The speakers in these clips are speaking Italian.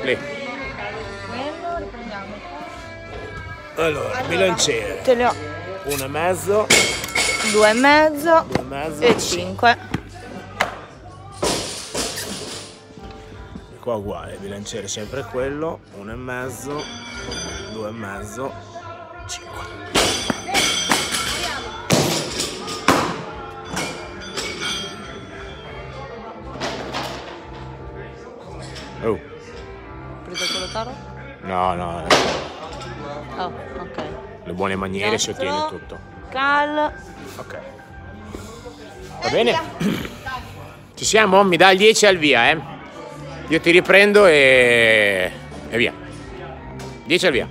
Lì. Quello, riprendiamo. Allora, bilanciere. Ce li ho. 1,5. 2,5 2,5 e 5. Qua uguale, bilanciere sempre quello, 1,5, 2,5, 5. Oh. Preso quello caro? No, no, Oh, ok. le buone maniere si Destro, ottiene tutto. Cal. Ok. Va bene? Ci siamo? Mi dà il 10 al via, eh? Io ti riprendo e via. 10 al via.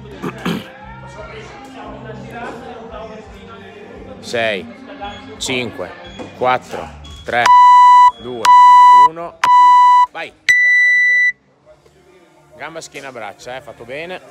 6, 5, 4, 3, 2, 1. Vai. Gamba, schiena, braccia, fatto bene.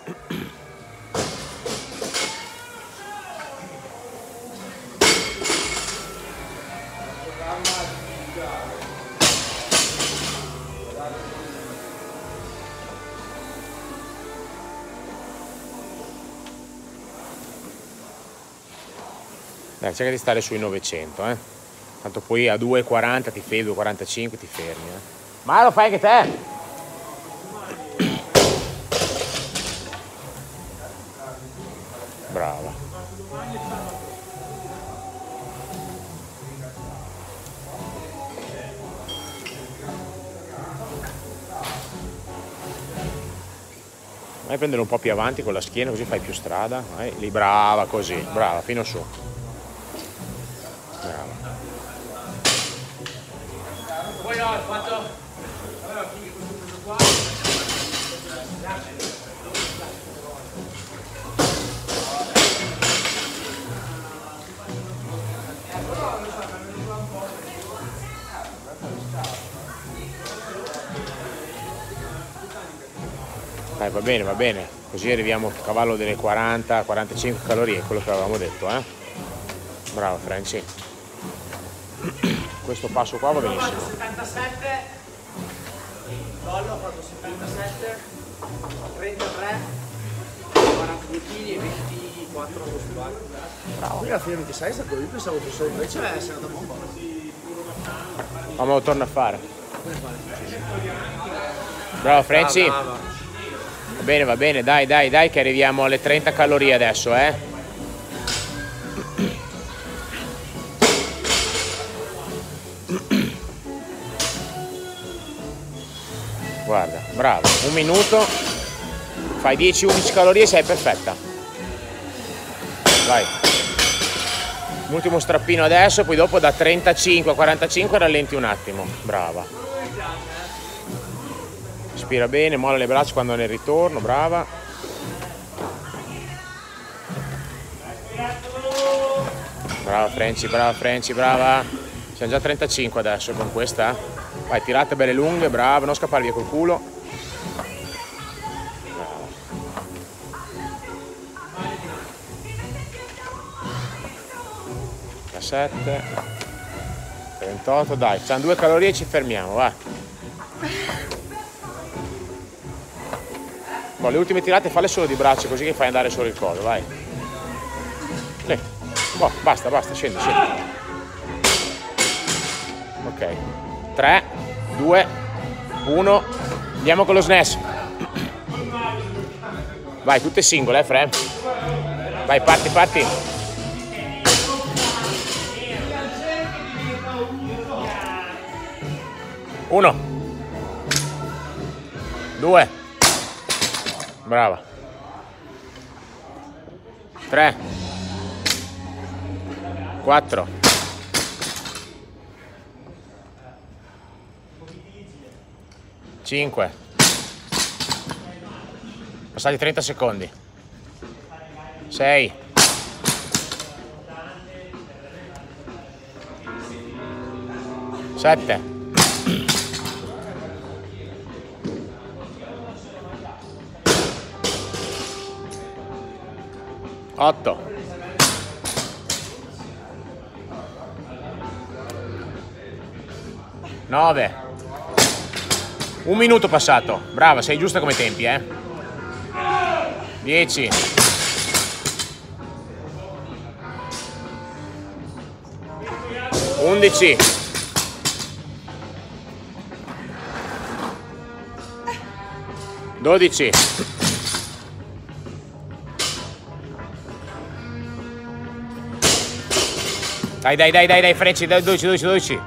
Dai, cerca di stare sui 900, Tanto poi a 2,40 ti fermi, 2,45 ti fermi, Ma lo fai anche te? Brava. Vai a prendere un po' più avanti con la schiena, così fai più strada. Vai, lì, brava, così, brava, fino su. Brava. Poi ho fatto. Dai, va bene, così arriviamo al cavallo delle 40-45 calorie, quello che avevamo detto, Bravo Franci. Questo passo qua va benissimo. 77, collo, ho fatto 77, 33, 42 kg e 24 muscolari. Bravo. Qui alla fine 26 è stato io, pensavo fosse invece è stata bomba. Ma me lo torno a fare. Bravo Franci. Va bene, dai, che arriviamo alle 30 calorie adesso, Guarda, bravo, un minuto, fai 10-11 calorie e sei perfetta. Vai. L'ultimo strappino adesso, poi dopo da 35 a 45 rallenti un attimo. Brava. Respira bene, molla le braccia quando è nel ritorno, brava. Brava Franci, brava. Siamo già a 35 adesso con questa. Vai, tirate belle lunghe, brava, non scappare via col culo. Brava. 37, 38, dai, facciamo 2 calorie e ci fermiamo, va. Boh, le ultime tirate falle solo di braccia così che fai andare solo il collo, vai. Lì. Boh, basta, scendi. Ok. 3, 2, 1. Andiamo con lo SNES. Vai, tutte singole, Fre. Vai, parti. 1, 2. Brava. 3, 4, 5. Passati 30 secondi. 6. 7. 8. 9. 1 minuto passato. Brava, sei giusta come tempi, 10. 11. 12. Dai, Frecci, 12.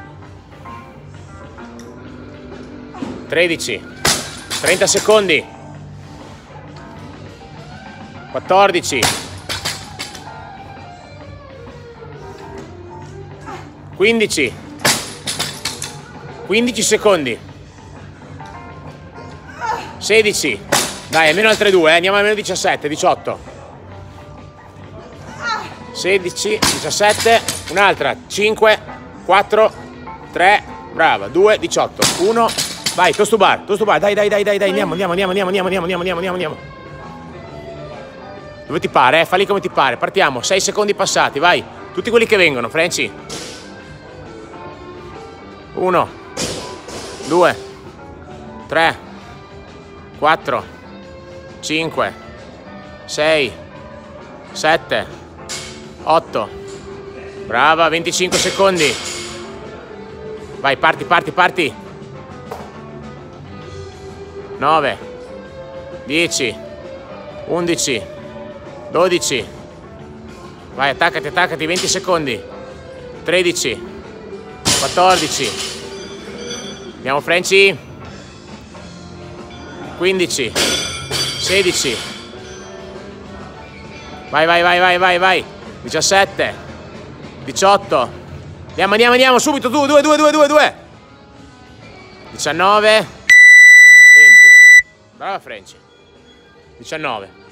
13. 30 secondi. 14. 15. 15 secondi. 16. Dai, almeno altre 2, andiamo almeno 17, 18. 16, 17, un'altra, 5, 4, 3, brava, 2, 18, 1, vai, toast to bar, dai, andiamo. Dove ti pare, falli come ti pare, partiamo, 6 secondi passati, vai, tutti quelli che vengono, Franci. 1, 2, 3, 4, 5, 6, 7, 8, brava, 25 secondi. Vai, parti. 9, 10, 11, 12. Vai, attaccati, 20 secondi. 13, 14. Andiamo, Franci. 15, 16. Vai. 17, 18, andiamo, subito, 2, 19, 20, brava Franci, 19,